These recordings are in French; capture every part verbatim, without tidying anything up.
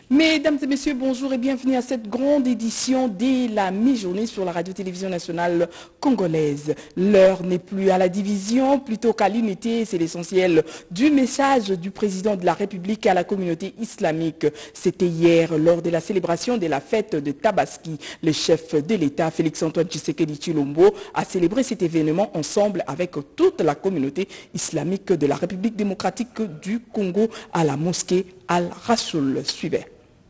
Mesdames et messieurs, bonjour et bienvenue à cette grande édition dès la mi-journée sur la radio-télévision nationale congolaise. L'heure n'est plus à la division, plutôt qu'à l'unité. C'est l'essentiel du message du président de la République à la communauté islamique. C'était hier, lors de la célébration de la fête de Tabaski. Le chef de l'État, Félix-Antoine Tshisekedi Tshilombo, a célébré cet événement ensemble avec toute la communauté islamique de la République démocratique du Congo à la mosquée Al-Rassoul. Suivez.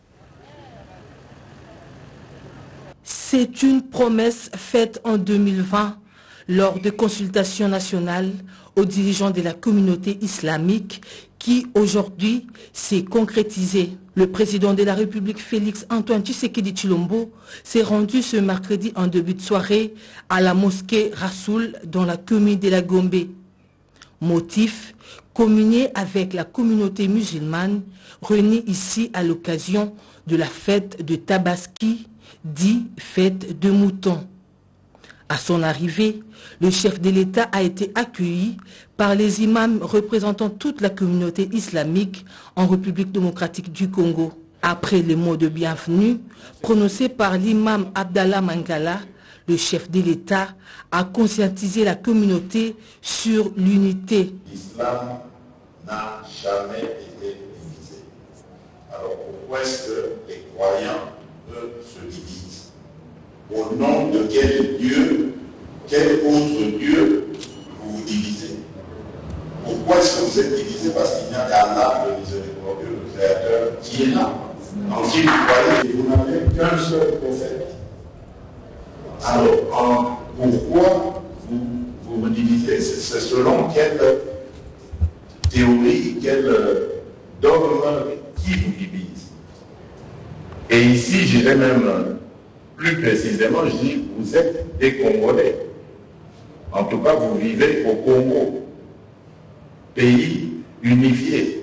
C'est une promesse faite en deux mille vingt lors de consultations nationales aux dirigeants de la communauté islamique qui aujourd'hui s'est concrétisée. Le président de la République Félix-Antoine Tshisekedi Tshilombo s'est rendu ce mercredi en début de soirée à la mosquée Rassoul dans la commune de la Gombe. Motif, communier avec la communauté musulmane réunie ici à l'occasion de la fête de Tabaski, dit fête de moutons. À son arrivée, le chef de l'État a été accueilli par les imams représentant toute la communauté islamique en République démocratique du Congo. Après les mots de bienvenue prononcés par l'imam Abdallah Mangala, le chef de l'État a conscientisé la communauté sur l'unité. L'islam n'a jamais été divisé. Alors pourquoi est-ce que les croyants se divisent? Au nom de quel Dieu, quel autre Dieu vous vous divisez? Pourquoi est-ce que vous êtes divisés? Parce qu'il y a Allah, le miséricordieux, le Créateur, qui est là. Donc si vous croyez que vous n'avez qu'un seul prophète, alors en, pourquoi vous, vous vous divisez? C'est selon quelle théorie, quel dogme qui vous divise? Et ici, je dirais même plus précisément, je dis, vous êtes des Congolais. En tout cas, vous vivez au Congo, pays unifié.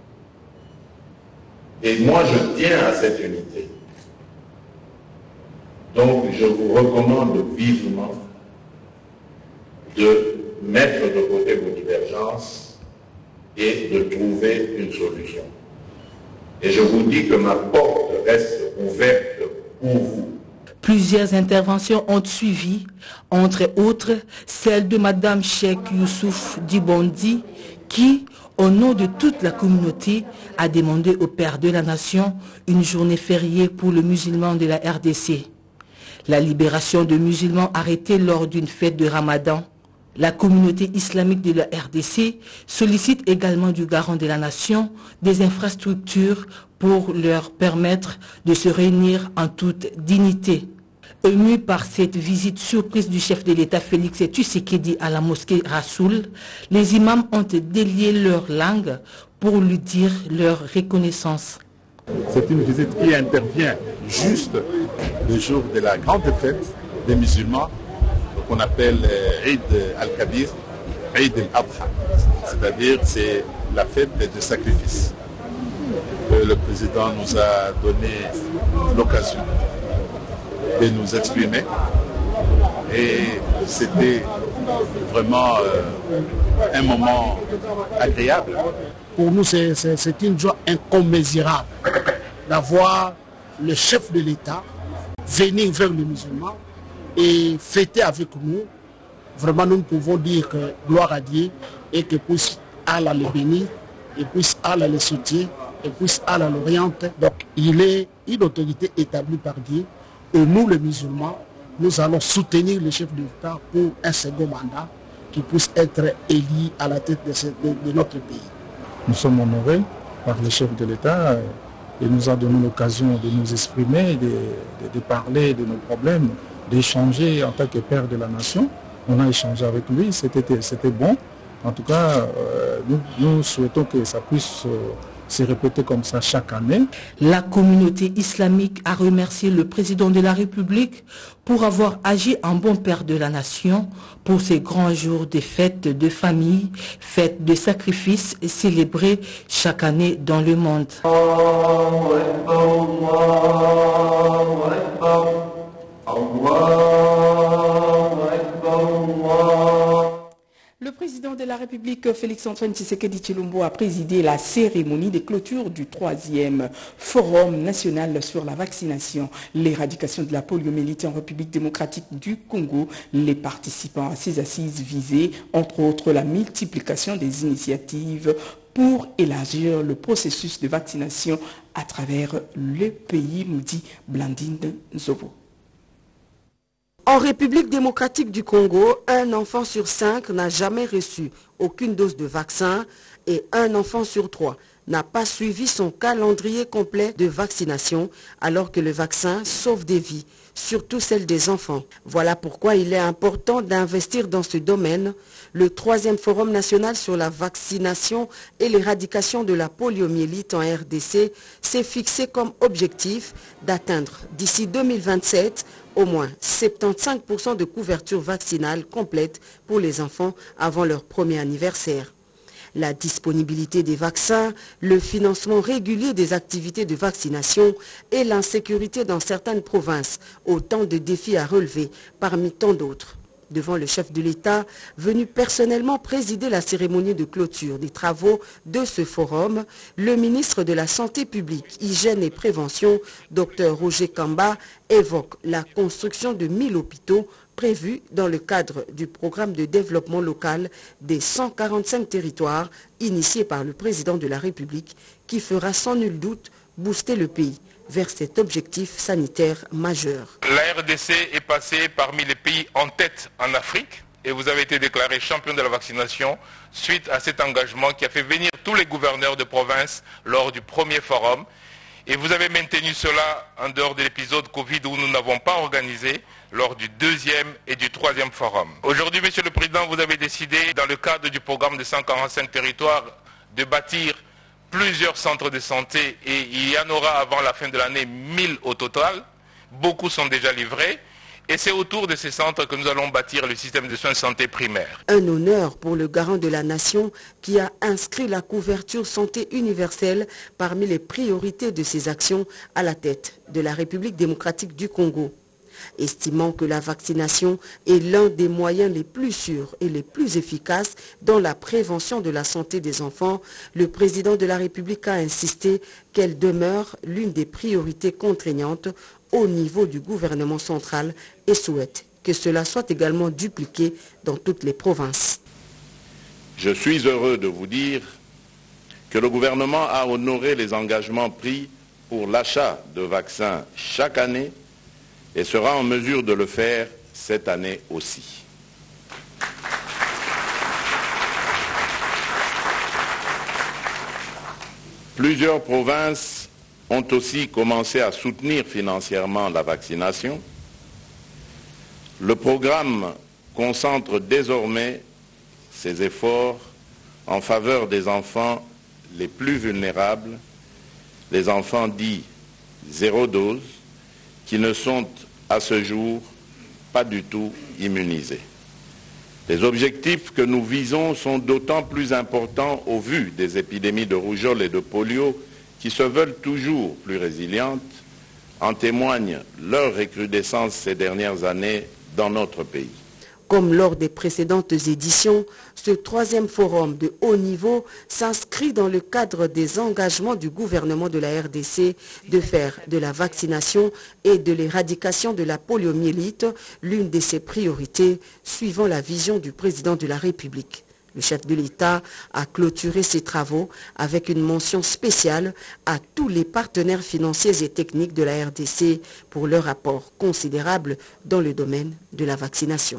Et moi, je tiens à cette unité. Donc, je vous recommande vivement de mettre de côté vos divergences et de trouver une solution. Et je vous dis que ma porte reste ouverte pour vous. Plusieurs interventions ont suivi, entre autres celle de Madame Cheikh Youssouf Dibondi, qui, au nom de toute la communauté, a demandé au Père de la Nation une journée fériée pour les musulmans de la R D C. La libération de musulmans arrêtés lors d'une fête de Ramadan. La communauté islamique de la R D C sollicite également du garant de la nation des infrastructures pour leur permettre de se réunir en toute dignité. Ému par cette visite surprise du chef de l'État Félix Tshisekedi à la mosquée Rassoul, les imams ont délié leur langue pour lui dire leur reconnaissance. C'est une visite qui intervient juste le jour de la grande fête des musulmans, qu'on appelle Eid al-Kabir, Eid al-Adha, c'est-à-dire c'est la fête de sacrifice. Le président nous a donné l'occasion de nous exprimer et c'était vraiment euh, un moment agréable. Pour nous, c'est une joie incommensurable d'avoir le chef de l'État venir vers les musulmans et fêter avec nous. Vraiment, nous pouvons dire que gloire à Dieu et que puisse Allah le bénir et puisse Allah le soutient et puisse Allah l'oriente. Donc, il est une autorité établie par Dieu et nous, les musulmans, nous allons soutenir le chef de l'État pour un second mandat qui puisse être élu à la tête de, ce, de, de notre pays. Nous sommes honorés par le chef de l'État et nous a donné l'occasion de nous exprimer, de, de, de parler de nos problèmes, d'échanger en tant que père de la nation. On a échangé avec lui, c'était bon. En tout cas, euh, nous, nous souhaitons que ça puisse euh, se répéter comme ça chaque année. La communauté islamique a remercié le président de la République pour avoir agi en bon père de la nation pour ces grands jours de fêtes de famille, fêtes de sacrifices célébrées chaque année dans le monde. Le président de la République République, Félix-Antoine Tshisekedi Tshilombo a présidé la cérémonie de clôture du troisième Forum national sur la vaccination, l'éradication de la poliomyélite en République démocratique du Congo. Les participants à ces assises visaient, entre autres, la multiplication des initiatives pour élargir le processus de vaccination à travers le pays, nous dit Blandine Nzobo. En République démocratique du Congo, un enfant sur cinq n'a jamais reçu aucune dose de vaccin et un enfant sur trois n'a pas suivi son calendrier complet de vaccination alors que le vaccin sauve des vies, surtout celles des enfants. Voilà pourquoi il est important d'investir dans ce domaine. Le troisième Forum national sur la vaccination et l'éradication de la poliomyélite en R D C s'est fixé comme objectif d'atteindre d'ici deux mille vingt-sept au moins soixante-quinze pour cent de couverture vaccinale complète pour les enfants avant leur premier anniversaire. La disponibilité des vaccins, le financement régulier des activités de vaccination et l'insécurité dans certaines provinces, autant de défis à relever parmi tant d'autres. Devant le chef de l'État, venu personnellement présider la cérémonie de clôture des travaux de ce forum, le ministre de la Santé publique, Hygiène et Prévention, docteur Roger Kamba, évoque la construction de mille hôpitaux prévus dans le cadre du programme de développement local des cent quarante-cinq territoires initié par le président de la République qui fera sans nul doute booster le pays vers cet objectif sanitaire majeur. La R D C est passée parmi les pays en tête en Afrique et vous avez été déclaré champion de la vaccination suite à cet engagement qui a fait venir tous les gouverneurs de province lors du premier forum. Et vous avez maintenu cela en dehors de l'épisode Covid où nous n'avons pas organisé lors du deuxième et du troisième forum. Aujourd'hui, Monsieur le Président, vous avez décidé, dans le cadre du programme de cent quarante-cinq territoires, de bâtir plusieurs centres de santé et il y en aura avant la fin de l'année mille au total. Beaucoup sont déjà livrés. Et c'est autour de ces centres que nous allons bâtir le système de soins de santé primaire. Un honneur pour le garant de la nation qui a inscrit la couverture santé universelle parmi les priorités de ses actions à la tête de la République démocratique du Congo. Estimant que la vaccination est l'un des moyens les plus sûrs et les plus efficaces dans la prévention de la santé des enfants, le président de la République a insisté qu'elle demeure l'une des priorités contraignantes au niveau du gouvernement central et souhaite que cela soit également dupliqué dans toutes les provinces. Je suis heureux de vous dire que le gouvernement a honoré les engagements pris pour l'achat de vaccins chaque année et sera en mesure de le faire cette année aussi. Plusieurs provinces ont aussi commencé à soutenir financièrement la vaccination. Le programme concentre désormais ses efforts en faveur des enfants les plus vulnérables, les enfants dits zéro dose, qui ne sont à ce jour pas du tout immunisés. Les objectifs que nous visons sont d'autant plus importants au vu des épidémies de rougeole et de polio qui se veulent toujours plus résilientes, en témoigne leur recrudescence ces dernières années dans notre pays. Comme lors des précédentes éditions, ce troisième forum de haut niveau s'inscrit dans le cadre des engagements du gouvernement de la R D C de faire de la vaccination et de l'éradication de la poliomyélite l'une de ses priorités, suivant la vision du président de la République. Le chef de l'État a clôturé ses travaux avec une mention spéciale à tous les partenaires financiers et techniques de la R D C pour leur apport considérable dans le domaine de la vaccination.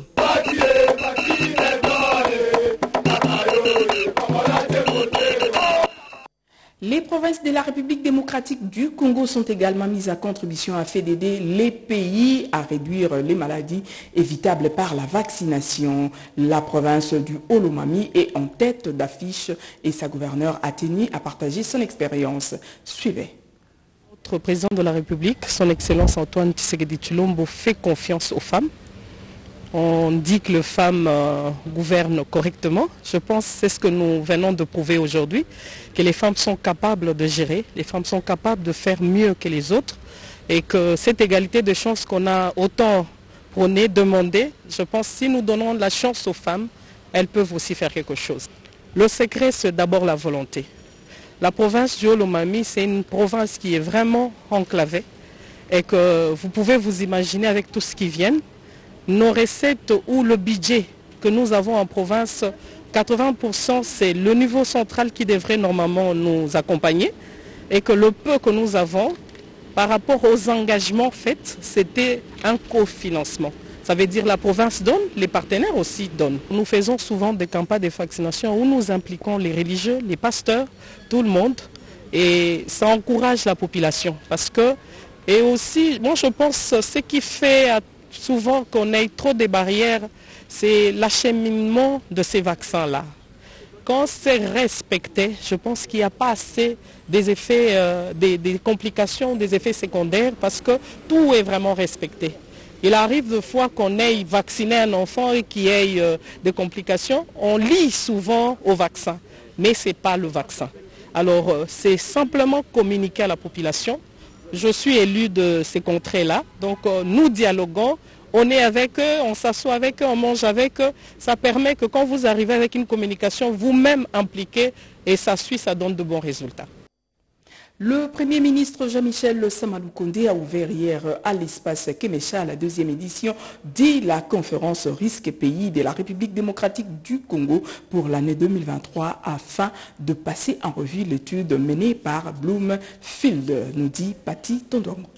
Les provinces de la République démocratique du Congo sont également mises à contribution afin d'aider les pays à réduire les maladies évitables par la vaccination. La province du Olomami est en tête d'affiche et sa gouverneure Athénie a partagé son expérience. Suivez. Notre président de la République, son Excellence Antoine Tshisekedi Tshilombo, fait confiance aux femmes. On dit que les femmes euh, gouvernent correctement. Je pense que c'est ce que nous venons de prouver aujourd'hui, que les femmes sont capables de gérer, les femmes sont capables de faire mieux que les autres et que cette égalité de chances qu'on a autant prônée, demandée, je pense que si nous donnons la chance aux femmes, elles peuvent aussi faire quelque chose. Le secret, c'est d'abord la volonté. La province du Haut-Lomami, c'est une province qui est vraiment enclavée et que vous pouvez vous imaginer avec tout ce qui vient. Nos recettes ou le budget que nous avons en province, quatre-vingts pour cent c'est le niveau central qui devrait normalement nous accompagner et que le peu que nous avons par rapport aux engagements faits, c'était un cofinancement. Ça veut dire la province donne, les partenaires aussi donnent. Nous faisons souvent des campagnes de vaccination où nous impliquons les religieux, les pasteurs, tout le monde et ça encourage la population parce que, et aussi, moi je pense ce qui fait souvent qu'on ait trop de barrières, c'est l'acheminement de ces vaccins-là. Quand c'est respecté, je pense qu'il n'y a pas assez des effets, euh, des, des complications, des effets secondaires parce que tout est vraiment respecté. Il arrive de fois qu'on ait vacciné un enfant et qu'il y ait euh, des complications, on lit souvent au vaccin, mais ce n'est pas le vaccin. Alors euh, c'est simplement communiquer à la population. Je suis élu de ces contrées-là, donc euh, nous dialoguons. On est avec eux, on s'assoit avec eux, on mange avec eux. Ça permet que quand vous arrivez avec une communication, vous-même impliquée, et ça suit, ça donne de bons résultats. Le Premier ministre Jean-Michel Sama Lukonde a ouvert hier à l'espace Kemecha la deuxième édition de la conférence Risque Pays de la République démocratique du Congo pour l'année deux mille vingt-trois afin de passer en revue l'étude menée par Bloomfield, nous dit Patti Tondongo.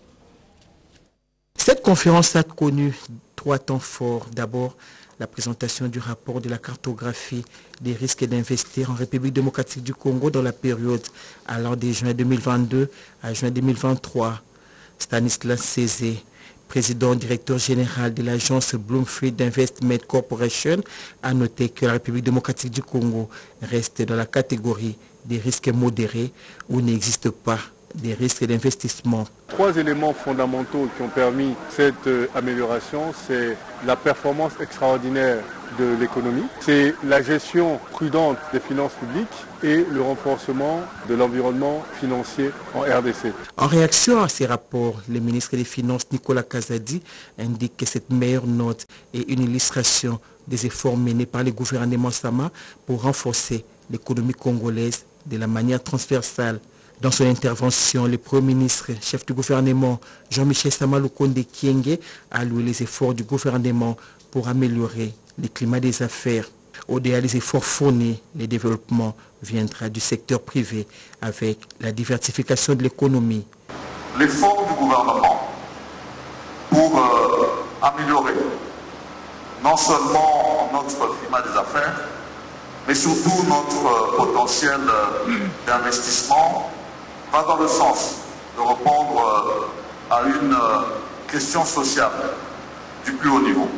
Cette conférence a connu trois temps forts. D'abord, la présentation du rapport de la cartographie des risques d'investir en République démocratique du Congo dans la période allant de juin deux mille vingt-deux à juin deux mille vingt-trois. Stanislas Cézé, président directeur général de l'agence Bloomfield Investment Corporation, a noté que la République démocratique du Congo reste dans la catégorie des risques modérés où n'existe pas des risques d'investissement. Trois éléments fondamentaux qui ont permis cette euh, amélioration, c'est la performance extraordinaire de l'économie, c'est la gestion prudente des finances publiques et le renforcement de l'environnement financier en R D C. En réaction à ces rapports, le ministre des Finances Nicolas Kazadi indique que cette meilleure note est une illustration des efforts menés par le gouvernement Sama pour renforcer l'économie congolaise de la manière transversale. Dans son intervention, le Premier ministre, chef du gouvernement, Jean-Michel Sama Lukonde Kyenge, a loué les efforts du gouvernement pour améliorer le climat des affaires. Au-delà des efforts fournis, le développement viendra du secteur privé avec la diversification de l'économie. L'effort du gouvernement pour euh, améliorer non seulement notre climat des affaires, mais surtout notre euh, potentiel euh, d'investissement va dans le sens de répondre euh, à une euh, question sociale du plus haut niveau,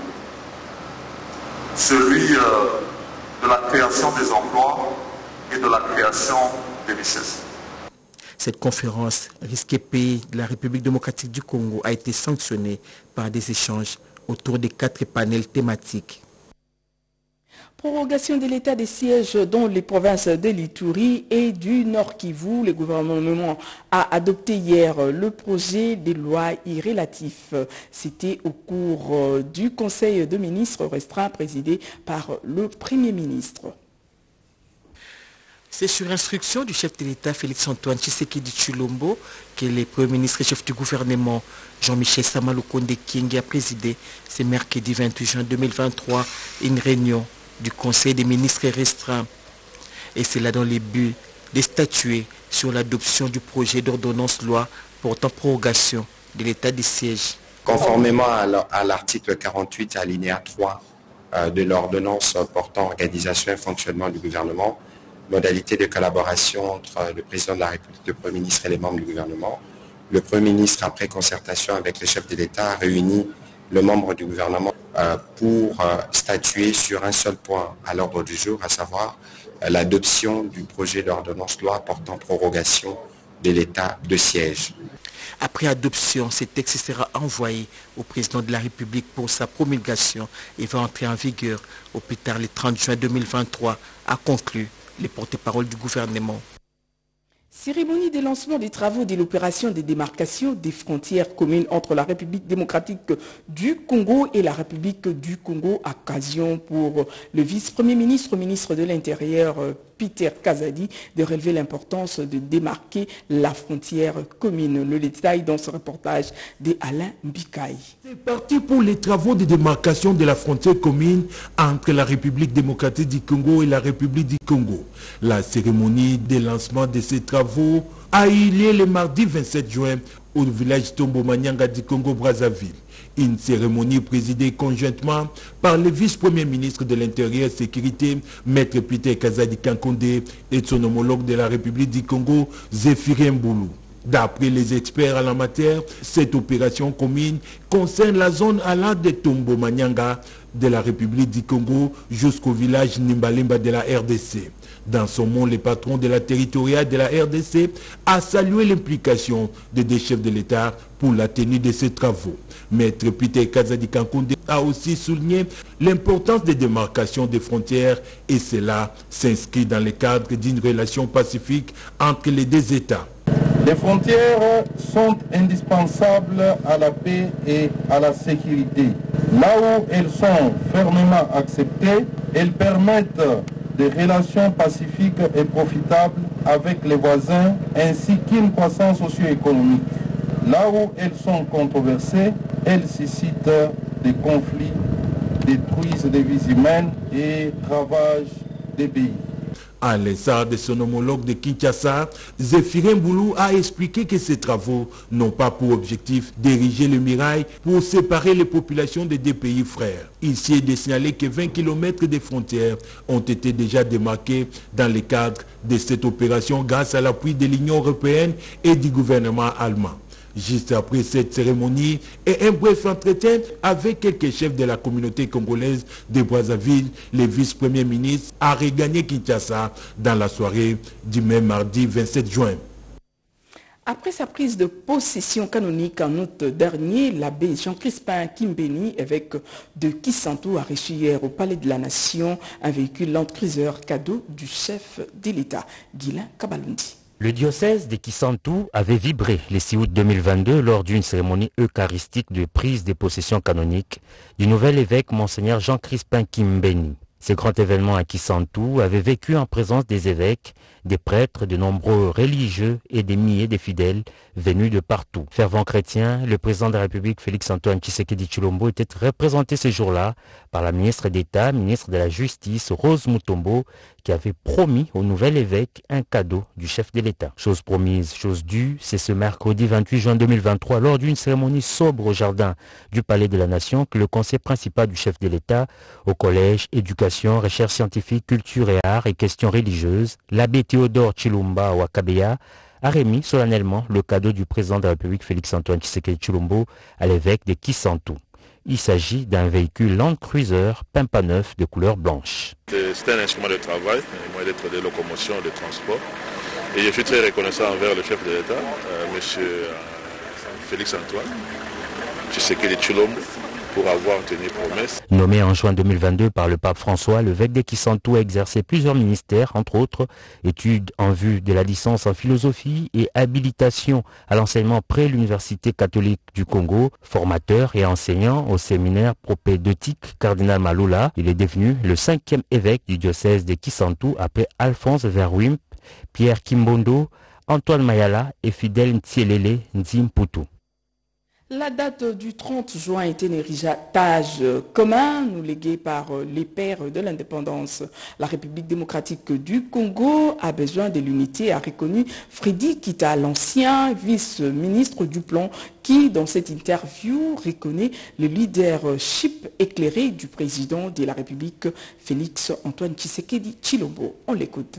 celui euh, de la création des emplois et de la création des richesses. Cette conférence Risque Pays de la République démocratique du Congo a été sanctionnée par des échanges autour des quatre panels thématiques. Prorogation de l'état des sièges dans les provinces de l'Ituri et du Nord Kivu. Le gouvernement a adopté hier le projet de loi y relatif. C'était au cours du Conseil de ministres restreint présidé par le Premier ministre. C'est sur instruction du chef de l'État Félix-Antoine Tshisekedi Tshilombo que le Premier ministre et chef du gouvernement Jean-Michel Sama Lukonde Kyenge a présidé ce mercredi vingt-huit juin deux mille vingt-trois une réunion du Conseil des ministres restreint. Et c'est là dans le but de statuer sur l'adoption du projet d'ordonnance loi portant prorogation de l'état des sièges. Conformément à l'article quarante-huit alinéa trois de l'ordonnance portant organisation et fonctionnement du gouvernement, modalité de collaboration entre le président de la République, le Premier ministre et les membres du gouvernement, le Premier ministre, après concertation avec le chef de l'État, a réuni le membre du gouvernement euh, pour euh, statuer sur un seul point à l'ordre du jour, à savoir euh, l'adoption du projet d'ordonnance loi portant prorogation de l'état de siège. Après adoption, ce texte sera envoyé au président de la République pour sa promulgation et va entrer en vigueur au plus tard le trente juin deux mille vingt-trois, a conclu le porte-parole du gouvernement. Cérémonie de lancement des travaux de l'opération de démarcation des frontières communes entre la République démocratique du Congo et la République du Congo, occasion pour le vice-premier ministre, ministre de l'Intérieur, Peter Kazadi de relever l'importance de démarquer la frontière commune. Le détail dans ce reportage d'Alain Mbikaï. C'est parti pour les travaux de démarcation de la frontière commune entre la République démocratique du Congo et la République du Congo. La cérémonie de lancement de ces travaux a eu lieu le mardi vingt-sept juin au village Tombo Manyanga du Congo-Brazzaville. Une cérémonie présidée conjointement par le vice-premier ministre de l'Intérieur et Sécurité, Maître Peter Kazadi Kankonde, et son homologue de la République du Congo, Zéphirin Boulou. D'après les experts en la matière, cette opération commune concerne la zone allant de Tombo Manyanga de la République du Congo jusqu'au village Nimbalimba de la R D C. Dans son mot, le patron de la territoriale de la R D C a salué l'implication des deux chefs de l'État pour la tenue de ces travaux. Maître Peter Kazadi Kankonde a aussi souligné l'importance des démarcations des frontières et cela s'inscrit dans le cadre d'une relation pacifique entre les deux États. Les frontières sont indispensables à la paix et à la sécurité. Là où elles sont fermement acceptées, elles permettent des relations pacifiques et profitables avec les voisins ainsi qu'une croissance socio-économique. Là où elles sont controversées, elles suscitent des conflits, détruisent des vies humaines et ravagent des pays. À l'instar de son homologue de Kinshasa, Zéphirin Boulou a expliqué que ces travaux n'ont pas pour objectif d'ériger le mirail pour séparer les populations des deux pays frères. Ici est de signaler que vingt kilomètres de frontières ont été déjà démarqués dans le cadre de cette opération grâce à l'appui de l'Union européenne et du gouvernement allemand. Juste après cette cérémonie et un bref entretien avec quelques chefs de la communauté congolaise de Brazzaville, le vice-premier ministre a regagné Kinshasa dans la soirée du même mardi vingt-sept juin. Après sa prise de possession canonique en août dernier, l'abbé Jean-Crispin Kimbeni, évêque de Kisantu, a reçu hier au Palais de la Nation un véhicule Land Cruiser cadeau du chef de l'État, Guilain Kabalundi. Le diocèse de Kisantu avait vibré le six août deux mille vingt-deux lors d'une cérémonie eucharistique de prise de possession canonique du nouvel évêque Monseigneur Jean-Crispin Kimbeni. Ce grand événement à Kisantu avait vécu en présence des évêques, des prêtres, de nombreux religieux et des milliers de fidèles venus de partout. Fervent chrétien, le président de la République Félix-Antoine Tshisekedi Tshilombo était représenté ce jour-là par la ministre d'État, ministre de la Justice, Rose Mutombo, qui avait promis au nouvel évêque un cadeau du chef de l'État. Chose promise, chose due, c'est ce mercredi vingt-huit juin deux mille vingt-trois, lors d'une cérémonie sobre au jardin du Palais de la Nation, que le conseil principal du chef de l'État au collège, éducation, recherche scientifique, culture et arts et questions religieuses, l'abbé Théodore Chilumba Wakabeya, a remis solennellement le cadeau du président de la République Félix-Antoine Tshisekedi Tshilombo à l'évêque de Kisantu. Il s'agit d'un véhicule Land Cruiser Pimpa neuf de couleur blanche. C'est un instrument de travail, un moyen d'être de locomotion, de transport. Et je suis très reconnaissant envers le chef de l'État, euh, M. Félix-Antoine Tshisekedi Tshilombo, pour avoir tenu promesse. Nommé en juin deux mille vingt-deux par le pape François, l'évêque de Kisantu a exercé plusieurs ministères, entre autres études en vue de la licence en philosophie et habilitation à l'enseignement près l'Université catholique du Congo, formateur et enseignant au séminaire propédeutique Cardinal Malula. Il est devenu le cinquième évêque du diocèse de Kisantu après Alphonse Verwimp, Pierre Kimbondo, Antoine Mayala et Fidèle Ntielele Nzimputu. La date du trente juin est un héritage commun, nous légué par les pères de l'indépendance. La République démocratique du Congo a besoin de l'unité, a reconnu Freddy Kita, l'ancien vice-ministre du Plan, qui, dans cette interview, reconnaît le leadership éclairé du président de la République, Félix Antoine Tshisekedi Tshilombo. On l'écoute.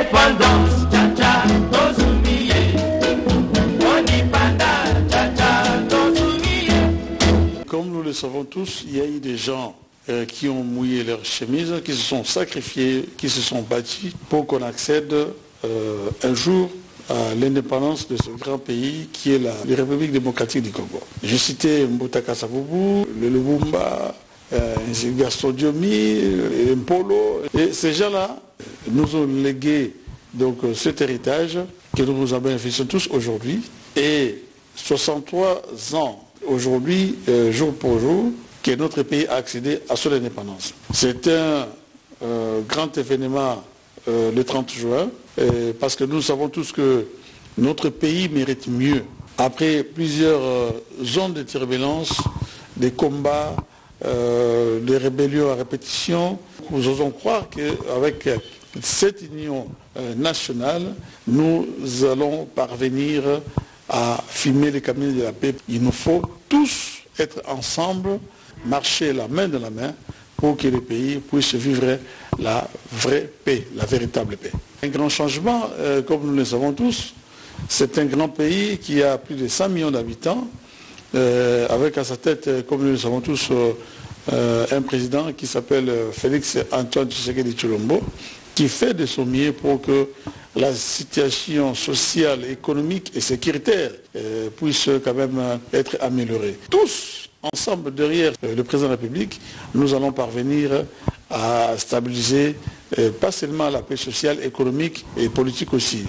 Comme nous le savons tous, il y a eu des gens euh, qui ont mouillé leurs chemises, qui se sont sacrifiés, qui se sont battus pour qu'on accède euh, un jour à l'indépendance de ce grand pays qui est la, la République démocratique du Congo. J'ai cité Mbutaka Savubu, le Lubumba, euh, Gaston Diomi, Mpolo. Et ces gens-là nous ont légué donc, cet héritage que nous nous en bénéficions tous aujourd'hui. Et soixante-trois ans aujourd'hui, euh, jour pour jour, que notre pays a accédé à son indépendance. C'est un euh, grand événement euh, le trente juin, euh, parce que nous savons tous que notre pays mérite mieux. Après plusieurs euh, zones de turbulence, des combats, euh, des rébellions à répétition, nous osons croire qu'avec cette union euh, nationale, nous allons parvenir à filmer les camions de la paix. Il nous faut tous être ensemble, marcher la main dans la main pour que le pays puisse vivre la vraie paix, la véritable paix. Un grand changement, euh, comme nous le savons tous, c'est un grand pays qui a plus de cent millions d'habitants, euh, avec à sa tête, comme nous le savons tous, euh, un président qui s'appelle Félix Antoine Tshisekedi Tshilombo, qui fait de son mieux pour que la situation sociale, économique et sécuritaire euh, puisse quand même être améliorée. Tous, ensemble, derrière euh, le président de la République, nous allons parvenir à stabiliser euh, pas seulement la paix sociale, économique et politique aussi.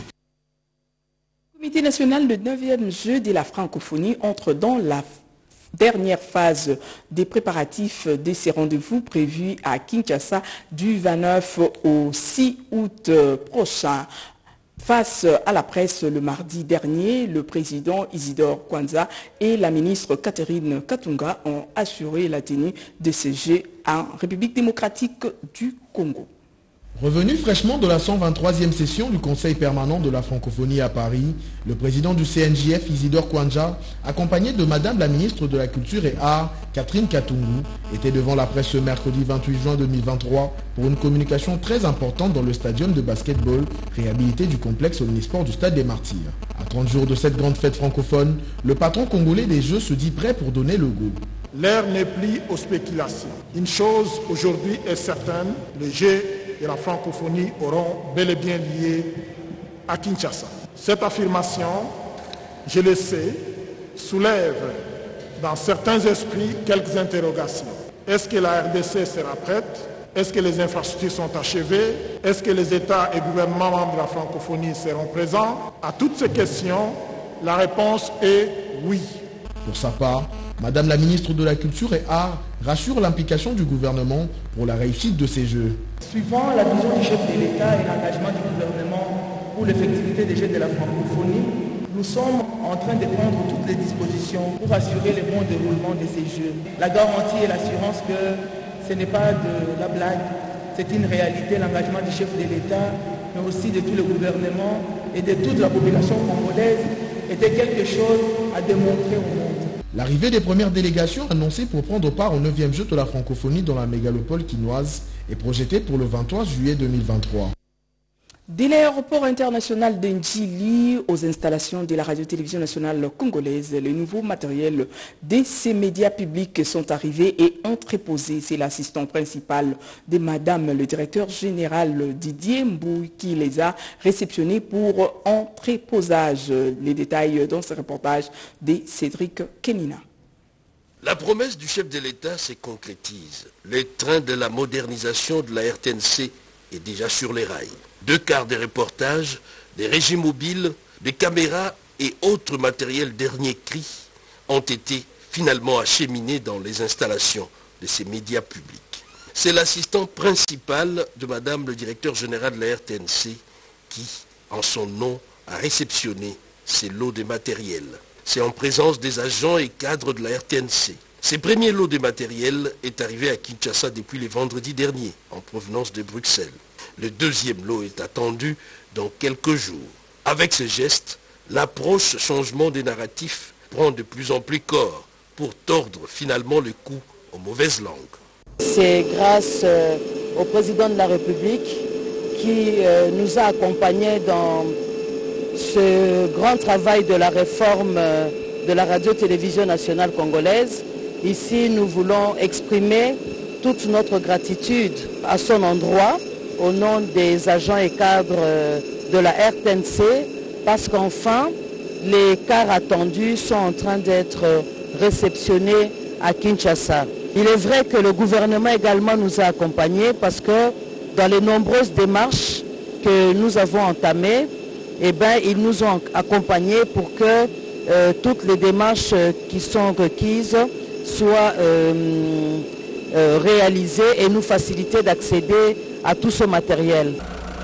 Le Comité national de neuvième jeu de la francophonie entre dans la dernière phase des préparatifs de ces rendez-vous prévus à Kinshasa du vingt-neuf au six août prochain. Face à la presse le mardi dernier, le président Isidore Kwanza et la ministre Catherine Katunga ont assuré la tenue de ces Jeux en République démocratique du Congo. Revenu fraîchement de la cent vingt-troisième session du Conseil permanent de la francophonie à Paris, le président du C N J F, Isidore Kwanza, accompagné de Madame la ministre de la Culture et Arts, Catherine Katungu, était devant la presse ce mercredi vingt-huit juin deux mille vingt-trois pour une communication très importante dans le stadium de basketball réhabilité du complexe omnisport du Stade des Martyrs. À trente jours de cette grande fête francophone, le patron congolais des Jeux se dit prêt pour donner le go. L'heure n'est plus aux spéculations. Une chose aujourd'hui est certaine, les Jeux et la francophonie auront bel et bien lié à Kinshasa. Cette affirmation, je le sais, soulève dans certains esprits quelques interrogations. Est-ce que la R D C sera prête? Est-ce que les infrastructures sont achevées? Est-ce que les États et gouvernements membres de la francophonie seront présents? À toutes ces questions, la réponse est oui. Pour sa part, Madame la ministre de la Culture et Arts rassure l'implication du gouvernement pour la réussite de ces Jeux. Suivant la vision du chef de l'État et l'engagement du gouvernement pour l'effectivité des Jeux de la francophonie, nous sommes en train de prendre toutes les dispositions pour assurer le bon déroulement de ces Jeux. La garantie et l'assurance que ce n'est pas de la blague, c'est une réalité, l'engagement du chef de l'État, mais aussi de tout le gouvernement et de toute la population congolaise était quelque chose à démontrer au monde. L'arrivée des premières délégations annoncées pour prendre part au neuvième jeu de la francophonie dans la mégalopole quinoise est projetée pour le vingt-trois juillet deux mille vingt-trois. De l'aéroport international d'Ndjili aux installations de la radio-télévision nationale congolaise, les nouveaux matériels de ces médias publics sont arrivés et entreposés. C'est l'assistant principal de Madame le directeur général Didier Mbou qui les a réceptionnés pour entreposage. Les détails dans ce reportage de Cédric Kenina. La promesse du chef de l'État se concrétise. Le train de la modernisation de la R T N C est déjà sur les rails. Deux quarts des reportages, des régies mobiles, des caméras et autres matériels dernier cri ont été finalement acheminés dans les installations de ces médias publics. C'est l'assistant principal de Madame le directeur général de la R T N C qui, en son nom, a réceptionné ces lots de matériel. C'est en présence des agents et cadres de la R T N C. Ces premiers lots de matériel est arrivé à Kinshasa depuis le vendredi dernier, en provenance de Bruxelles. Le deuxième lot est attendu dans quelques jours. Avec ce geste, l'approche changement des narratifs prend de plus en plus corps pour tordre finalement le cou aux mauvaises langues. C'est grâce euh, au président de la République qui euh, nous a accompagnés dans ce grand travail de la réforme euh, de la radio-télévision nationale congolaise. Ici, nous voulons exprimer toute notre gratitude à son endroit, au nom des agents et cadres de la R T N C, parce qu'enfin, les cars attendus sont en train d'être réceptionnés à Kinshasa. Il est vrai que le gouvernement également nous a accompagnés parce que dans les nombreuses démarches que nous avons entamées, eh ben, ils nous ont accompagnés pour que euh, toutes les démarches qui sont requises soient euh, euh, réalisées et nous faciliter d'accéder à tout ce matériel.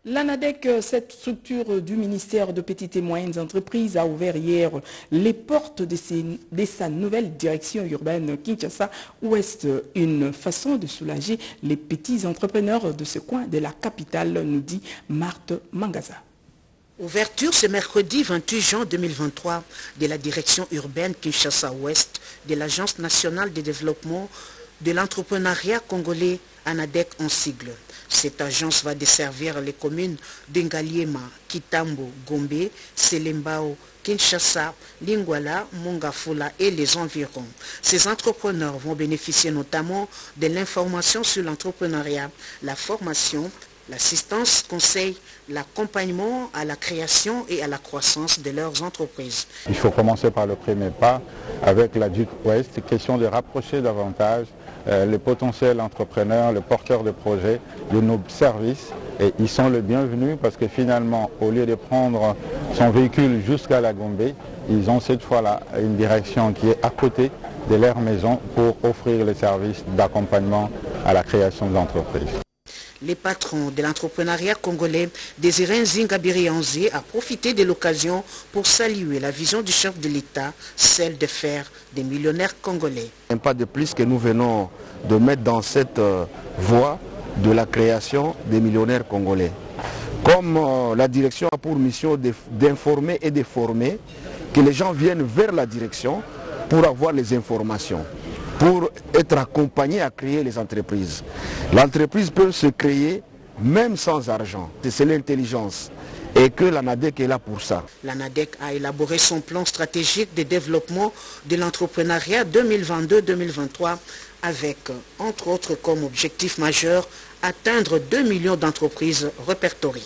L'ANADEC, cette structure du ministère de Petites et Moyennes Entreprises, a ouvert hier les portes de, ses, de sa nouvelle direction urbaine Kinshasa-Ouest. Une façon de soulager les petits entrepreneurs de ce coin de la capitale, nous dit Marthe Mangaza. Ouverture ce mercredi vingt-huit juin deux mille vingt-trois de la direction urbaine Kinshasa-Ouest de l'Agence nationale de développement de l'entrepreneuriat congolais, ANADEC en sigle. Cette agence va desservir les communes d'Engaliema, Kitambo, Gombe, Selembao, Kinshasa, Lingwala, Mongafula et les environs. Ces entrepreneurs vont bénéficier notamment de l'information sur l'entrepreneuriat, la formation, l'assistance, conseil, l'accompagnement à la création et à la croissance de leurs entreprises. Il faut commencer par le premier pas avec la D U C Ouest, question de rapprocher davantage euh, les potentiels entrepreneurs, les porteurs de projets de nos services. Et ils sont les bienvenus parce que finalement, au lieu de prendre son véhicule jusqu'à la Gombe, ils ont cette fois-là une direction qui est à côté de leur maison pour offrir les services d'accompagnement à la création d'entreprises. Les patrons de l'entrepreneuriat congolais, Désiré Nzinga Birianzi, a profité de l'occasion pour saluer la vision du chef de l'État, celle de faire des millionnaires congolais. Un pas de plus que nous venons de mettre dans cette euh, voie de la création des millionnaires congolais. Comme euh, la direction a pour mission d'informer et de former, que les gens viennent vers la direction pour avoir les informations, pour être accompagnés à créer les entreprises. L'entreprise peut se créer même sans argent. C'est l'intelligence et que l'ANADEC est là pour ça. L'ANADEC a élaboré son plan stratégique de développement de l'entrepreneuriat deux mille vingt-deux deux mille vingt-trois avec, entre autres comme objectif majeur, atteindre deux millions d'entreprises répertoriées.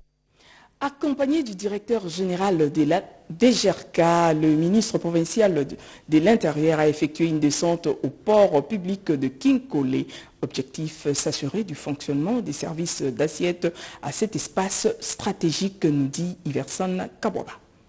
Accompagné du directeur général de la D G R K, le ministre provincial de l'Intérieur a effectué une descente au port public de Kinkole. Objectif, s'assurer du fonctionnement des services d'assiette à cet espace stratégique, nous dit Iverson Kabwaba.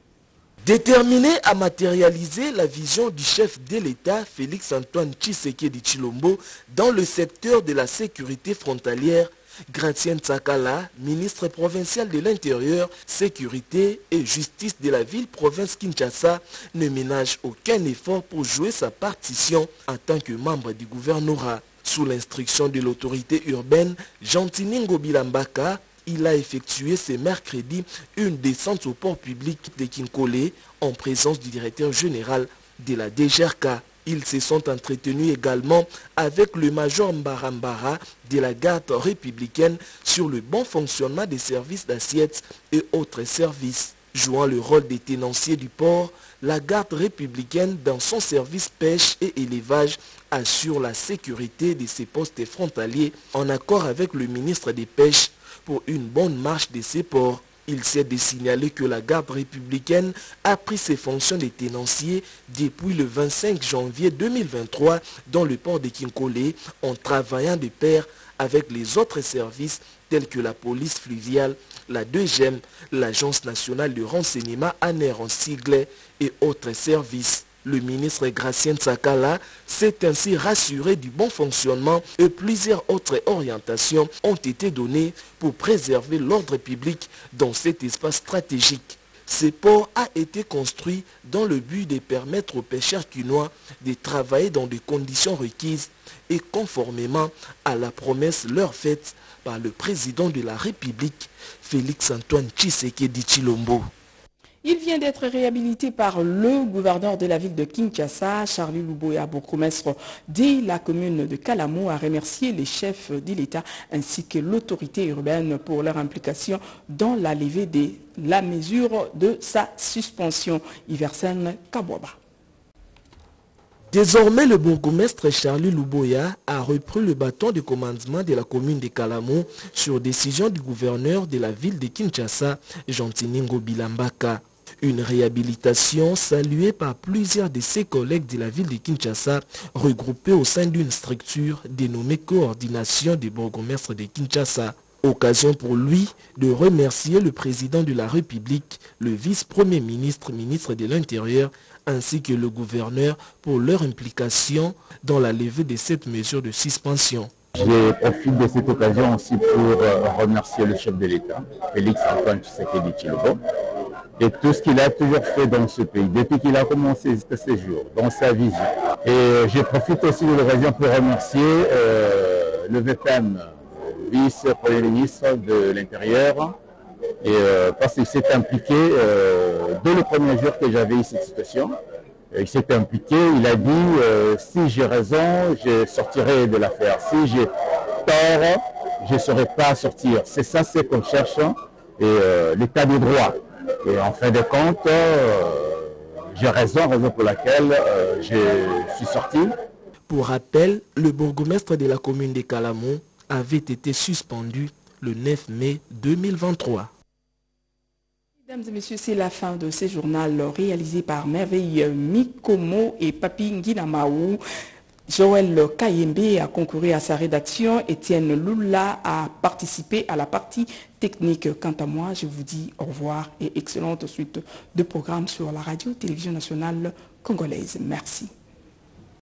Déterminé à matérialiser la vision du chef de l'État, Félix-Antoine Tshisekedi Tshilombo, dans le secteur de la sécurité frontalière, Gratien Tsakala, ministre provincial de l'Intérieur, Sécurité et Justice de la ville-province Kinshasa, ne ménage aucun effort pour jouer sa partition en tant que membre du gouvernorat. Sous l'instruction de l'autorité urbaine, Jean-Tiningo Bilambaka, il a effectué ce mercredi une descente au port public de Kinkole en présence du directeur général de la D G R K. Ils se sont entretenus également avec le major Mbarambara de la garde républicaine sur le bon fonctionnement des services d'assiette et autres services. Jouant le rôle des tenanciers du port, la garde républicaine dans son service pêche et élevage assure la sécurité de ces postes frontaliers en accord avec le ministre des Pêches pour une bonne marche de ces ports. Il s'est de signaler que la garde républicaine a pris ses fonctions de tenancier depuis le vingt-cinq janvier deux mille vingt-trois dans le port de Kinkole en travaillant de pair avec les autres services tels que la police fluviale, la deux G E M, l'Agence nationale de renseignement A N E R en sigle et autres services. Le ministre Gratien Tsakala s'est ainsi rassuré du bon fonctionnement et plusieurs autres orientations ont été données pour préserver l'ordre public dans cet espace stratégique. Ce port a été construit dans le but de permettre aux pêcheurs quinois de travailler dans des conditions requises et conformément à la promesse leur faite par le président de la République, Félix-Antoine Tshisekedi Tshilombo. Il vient d'être réhabilité par le gouverneur de la ville de Kinshasa, Charlie Louboya, bourgmestre de la commune de Kalamou, a remercié les chefs de l'État ainsi que l'autorité urbaine pour leur implication dans la levée de la mesure de sa suspension. Iversen Kabwaba. Désormais, le bourgmestre Charlie Louboya a repris le bâton de commandement de la commune de Kalamou sur décision du gouverneur de la ville de Kinshasa, Jean-Tiningo Bilambaka. Une réhabilitation saluée par plusieurs de ses collègues de la ville de Kinshasa, regroupés au sein d'une structure dénommée Coordination des bourgmestres de Kinshasa. Occasion pour lui de remercier le président de la République, le vice-premier ministre, ministre de l'Intérieur, ainsi que le gouverneur pour leur implication dans la levée de cette mesure de suspension. Je profite de cette occasion aussi pour remercier le chef de l'État, Félix Antoine Tshisekedi Tshilombo, et tout ce qu'il a toujours fait dans ce pays, depuis qu'il a commencé ce séjour, dans sa vision. Et je profite aussi de l'occasion pour remercier euh, le V P M, vice-premier ministre de l'Intérieur, et, euh, parce qu'il s'est impliqué euh, dès le premier jour que j'avais eu cette situation. Il s'est impliqué, il a dit euh, si j'ai raison, je sortirai de l'affaire. Si j'ai tort, je ne saurais pas sortir. C'est ça ce qu'on cherche, et euh, l'état de droit. Et en fin de compte, euh, j'ai raison, raison pour laquelle euh, je suis sorti. Pour rappel, le bourgmestre de la commune de Kalamon avait été suspendu le neuf mai deux mille vingt-trois. Mesdames et messieurs, c'est la fin de ce journal réalisé par Merveille Mikomo et Papi Nginamaou. Joël Kayembe a concouru à sa rédaction. Étienne Lula a participé à la partie technique. Quant à moi, je vous dis au revoir et excellente suite de programmes sur la radio-télévision nationale congolaise. Merci.